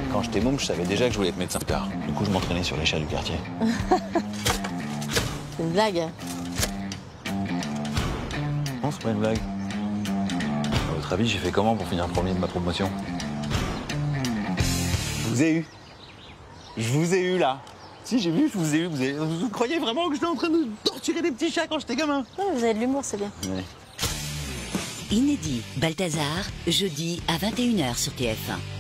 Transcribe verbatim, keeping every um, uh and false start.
Quand j'étais môme, je savais déjà que je voulais être médecin plus tard. Du coup, je m'entraînais sur les chats du quartier. C'est une blague. Non, c'est pas une blague. À votre avis, j'ai fait comment pour finir premier de ma promotion? Je vous ai eu. Je vous ai eu, là. Si, j'ai vu, je vous ai eu. Vous, avez... vous croyez vraiment que j'étais en train de torturer des petits chats quand j'étais gamin? Ouais, vous avez de l'humour, c'est bien. Ouais. Inédit, Balthazar, jeudi à vingt et une heures sur T F un.